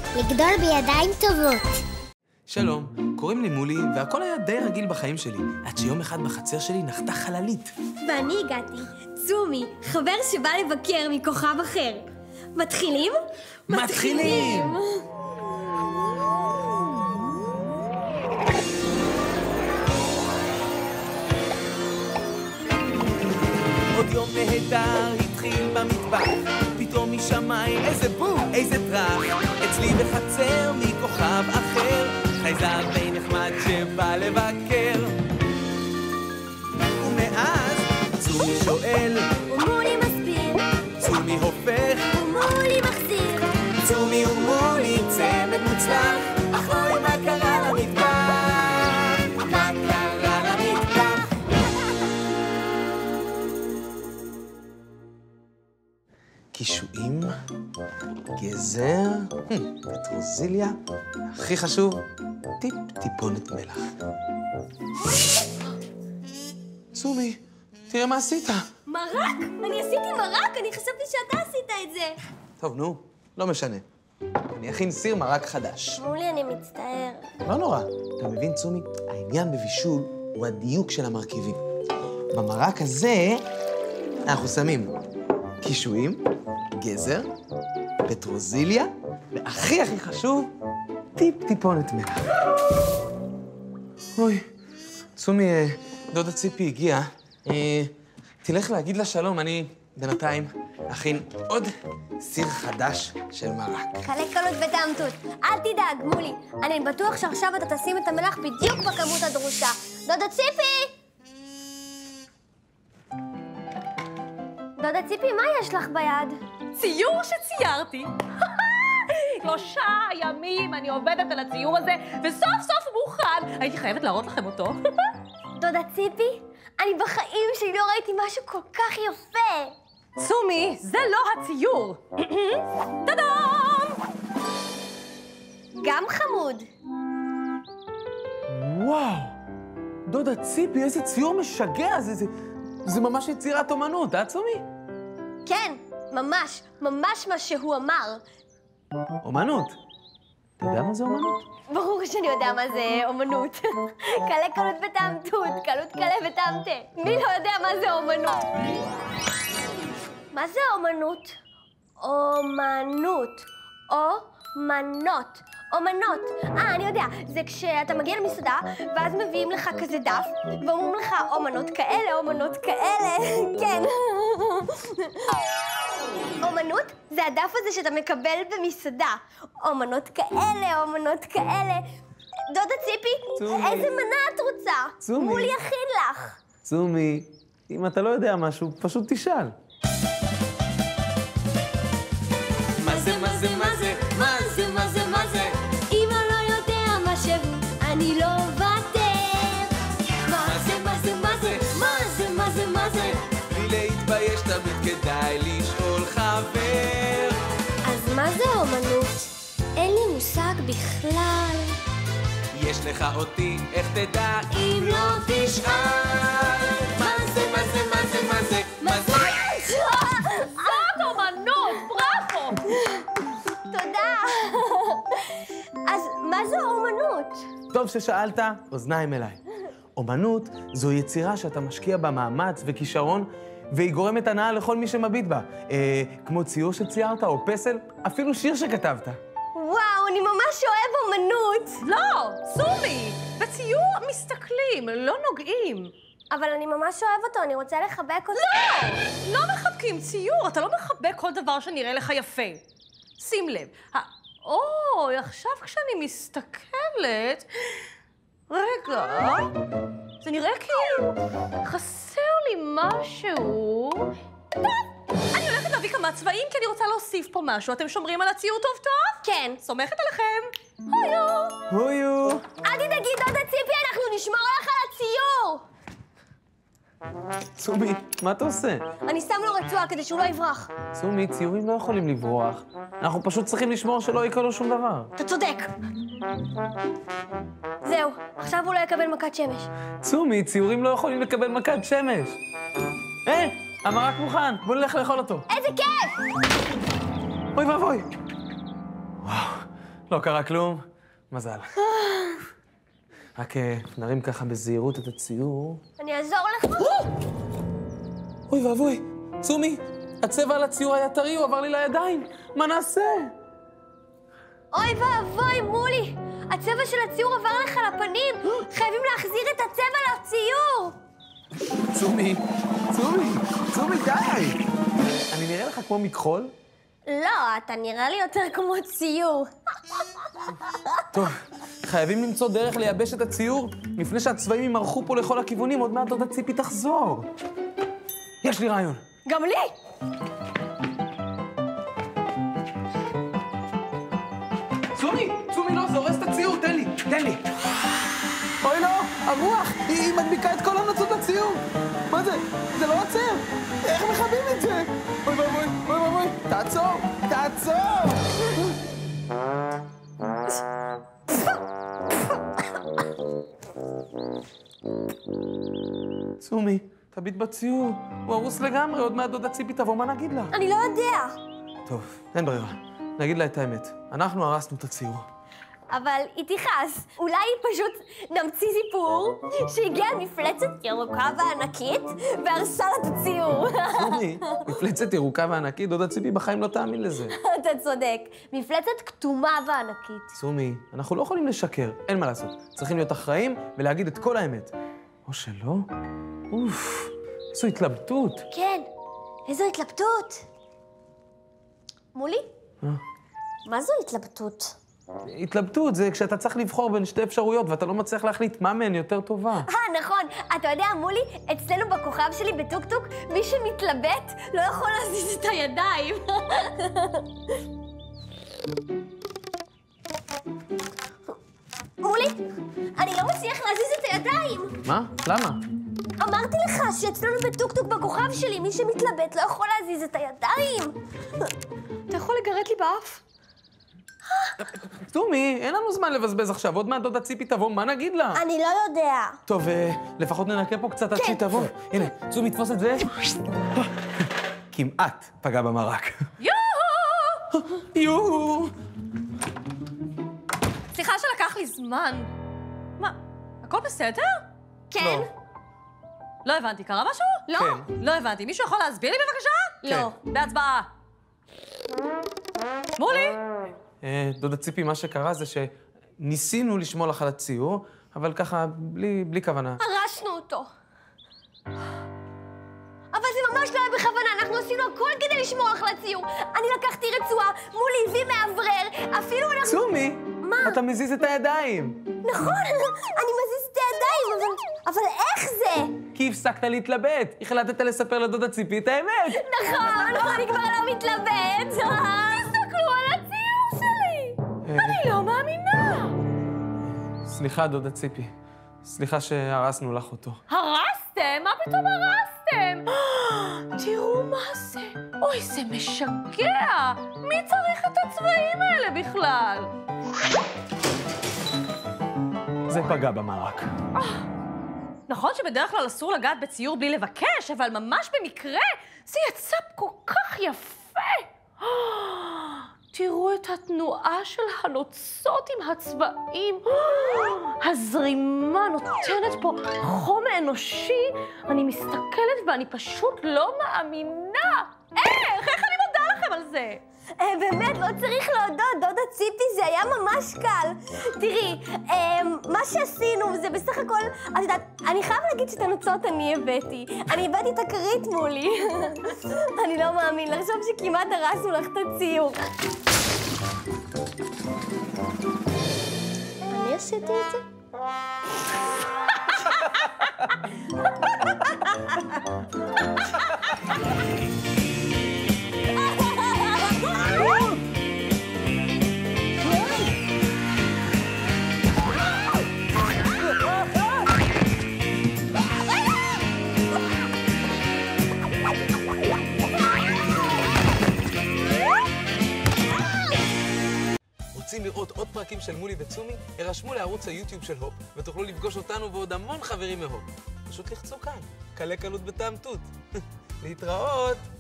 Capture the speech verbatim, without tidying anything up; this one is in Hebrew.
לגדול בידיים טובות. שלום, קוראים לי מולי, והכל היה די רגיל בחיים שלי, עד שיום אחד בחצר שלי נחתה חללית. ואני הגעתי, צומי, חבר שבא לבקר מכוכב אחר. מתחילים? מתחילים! עוד יום נהדר התחיל במטבח, פתאום משמיים איזה בום, איזה טרח. אצלי בחצר מכוכב אחר, חייזר די נחמד שבא לבקר. ומאז צומי שואל, ומולי מסביר, צומי הופך, ומולי מחזיר. צומי ומולי צמד מוצלח, אך אוי מה קרה למטבח? מה קרה למטבח? קישואים, גזר, פטרוזיליה, הכי חשוב, טיפ טיפונת מלח. צומי, תראה מה עשית. מרק! אני עשיתי מרק! אני חשבתי שאתה עשית את זה. טוב, נו, לא משנה. אני אכין סיר מרק חדש. מולי, אני מצטער. לא נורא. אתה מבין, צומי? העניין בבישול הוא הדיוק של המרכיבים. במרק הזה אנחנו שמים קישואים, גזר, פטרוזיליה, והכי הכי חשוב, טיפ טיפונת מלח. אוי, צומי, דודה ציפי הגיעה. תלך להגיד לה שלום, אני בינתיים אכין עוד סיר חדש של מרק. קלה קלות וטעמתות. אל תדאג, מולי. אני בטוח שעכשיו אתה תשים את המלח בדיוק בכמות הדרושה. דודה ציפי! דודה ציפי, מה יש לך ביד? ציור שציירתי. שלושה ימים אני עובדת על הציור הזה, וסוף סוף הוא מוכן. הייתי חייבת להראות לכם אותו. דודה ציפי, אני בחיים שלי לא ראיתי משהו כל כך יפה. צומי, זה לא הציור. טאדאם! גם חמוד. וואו, דודה ציפי, איזה ציור משגע. זה, זה, זה ממש יצירת אומנות, אה, צומי? כן, ממש, ממש מה שהוא אמר. אומנות? אתה יודע מה זה אומנות? ברור שאני יודע מה זה אומנות. קלה קלות וטעמתות, קלות קלה וטעמתה. מי לא יודע מה זה אומנות? מה זה אומנות? אומנות. אומנות. אומנות. אה, אני יודע. זה כשאתה מגיע למסעדה, ואז מביאים לך כזה דף, ואומרים לך אומנות כאלה, אומנות כאלה. כן. אומנות זה הדף הזה שאתה מקבל במסעדה. אומנות כאלה, אומנות כאלה. דודה ציפי, צומי. איזה מנה את רוצה? צומי. מולי יכין לך. צומי, אם אתה לא יודע משהו, פשוט תשאל. מה זה, מה זה, מה זה, מה זה, מה זה, מה זה? אם אני לא יודע מה שהוא, אני לא אוותר. מה זה, מה זה, מה זה, מה זה, מה זה, מה זה? בלי להתבייש תמיד כדאי לשאול חבר. אז מה זה אומנות? אין לי מושג בכלל. יש לך אותי, איך תדע אם לא תשאל? מה זה, מה זה, מה זה, מה זה, מה זה? זאת אומנות, בראבו! תודה. אז מה זה אומנות? טוב ששאלת, אוזניים אליי. אומנות זו יצירה שאתה משקיע בה מאמץ וכישרון, והיא גורמת הנאה לכל מי שמביט בה. אה, כמו ציור שציירת, או פסל, אפילו שיר שכתבת. וואו, אני ממש אוהב אומנות. לא, צומי, בציור מסתכלים, לא נוגעים. אבל אני ממש אוהב אותו, אני רוצה לחבק אותו. לא! לא מחבקים ציור, אתה לא מחבק כל דבר שנראה לך יפה. שים לב. אוי, עכשיו כשאני מסתכלת... רגע, זה נראה כאילו חסר לי משהו. טוב, אני הולכת להביא כמה צבעים כי אני רוצה להוסיף פה משהו. אתם שומרים על הציור טוב טוב? כן. סומכת עליכם. הויו. הויו. אל תדאגי, דודה ציפי, אנחנו נשמור לך על הציור. צומי, מה אתה עושה? אני שם לו רצועה כדי שהוא לא יברח. צומי, ציורים לא יכולים לברוח. אנחנו פשוט צריכים לשמור שלא יקרה לו שום דבר. אתה צודק. זהו, עכשיו הוא לא יקבל מכת שמש. צומי, ציורים לא יכולים לקבל מכת שמש. היי, המרק מוכן, בוא נלך לאכול אותו. איזה כיף! אוי ואבוי. וואו, לא קרה כלום. מזל. רק נרים ככה בזהירות את הציור. אני אעזור לך. אוי ואבוי, צומי, הצבע על הציור היה טרי, הוא עבר לי לידיים. מה נעשה? אוי ואבוי, מולי. הצבע של הציור עבר לך לפנים. חייבים להחזיר את הצבע לציור. צומי, צומי, צומי, די. אני נראה לך כמו מכחול? לא, אתה נראה לי יותר כמו ציור. טוב, חייבים למצוא דרך לייבש את הציור לפני שהצבעים ימרחו פה לכל הכיוונים. עוד מעט דודה ציפי תחזור. יש לי רעיון. גם לי. צומי, צומי, לא, זה הורס את הציור, תן לי, תן לי. אוי לא, הרוח, היא, היא מדביקה את כל הנוצות הציור. מה זה? זה לא עוצר. איך מכבים את זה? אוי ואבוי, אוי ואבוי, תעצור, תעצור! צומי, תביט בציור, הוא הרוס לגמרי, עוד מעט דודה ציפי תבוא, מה נגיד לה? אני לא יודע. טוב, אין ברירה, נגיד לה את האמת. אנחנו הרסנו את הציור. אבל היא תכעס. אולי פשוט נמציא סיפור שהגיעה מפלצת ירוקה וענקית והרסה לה את הציור. צומי, מפלצת ירוקה וענקית, דודה ציפי בחיים לא תאמין לזה. אתה צודק. מפלצת כתומה וענקית. צומי, אנחנו לא יכולים לשקר, אין מה לעשות. צריכים להיות אחראים ולהגיד את כל האמת. או שלא? אוף, איזו התלבטות. כן, איזו התלבטות. מולי? מה? מה זו התלבטות? התלבטות זה כשאתה צריך לבחור בין שתי אפשרויות ואתה לא מצליח להחליט מה מהן יותר טובה. אה, נכון. אתה יודע, מולי, אצלנו בכוכב שלי בטוק-טוק, מי שמתלבט לא יכול להזיז את הידיים. מולי, אני לא מצליח להזיז את הידיים. מה? למה? אמרתי לך שאצלנו בטוק-טוק בכוכב שלי, מי שמתלבט לא יכול להזיז את הידיים. אתה יכול לגרד לי באף? צומי, אין לנו זמן לבזבז עכשיו, עוד מעט דודה ציפי תבוא, מה נגיד לה? אני לא יודע. טוב, לפחות ננקה פה קצת עד שהיא תבוא. הנה, צומי, תפוס את זה. כמעט פגע במרק. יואו! יואו! סליחה שלקח לי זמן. מה, הכל בסדר? כן? לא הבנתי, קרה משהו? לא. כן. לא הבנתי. מישהו יכול להסביר לי בבקשה? לא. בהצבעה. מולי? אה, דודה ציפי, מה שקרה זה שניסינו לשמור לך על הציור, אבל ככה, בלי, בלי כוונה. הרסנו אותו. אבל זה ממש לא היה בכוונה, אנחנו עשינו הכל כדי לשמור לך על הציור. אני לקחתי רצועה, מולי הביא מאוורר, אפילו אנחנו... צומי, מה? אתה מזיז את הידיים. נכון, אני מזיז את הידיים, אבל... אבל איך זה? כי הפסקת להתלבט, החלטת לספר לדודה ציפי את האמת. נכון, אני כבר לא מתלבט. תסתכלו על הציור שלי. אני לא מאמינה. סליחה, דודה ציפי. סליחה שהרסנו לך אותו. הרסתם? מה פתאום הרסתם? תראו מה זה. אוי, זה משגע. מי צריך את הצבעים האלה בכלל? זה פגע במרק. נכון שבדרך כלל אסור לגעת בציור בלי לבקש, אבל ממש במקרה זה יצא כל כך יפה. תראו את התנועה של הנוצות עם הצבעים. הזרימה נותנת פה חום אנושי. אני מסתכלת ואני פשוט לא מאמינה. איך? איך אני מודה לכם על זה? באמת, לא צריך להודות, דודה ציפי, זה היה ממש קל. תראי, מה שעשינו זה בסך הכל, את יודעת, אני חייב להגיד שאת הנוצות אני הבאתי. אני הבאתי את הכרית מולי. אני לא מאמין, לחשוב שכמעט הרסנו לך את הציור. אני עשיתי את זה? רוצים לראות עוד פרקים של מולי וצומי? הרשמו לערוץ היוטיוב של הופ, ותוכלו לפגוש אותנו ועוד המון חברים מהופ. פשוט לחצו כאן, קלה קלות בטעם תות. להתראות!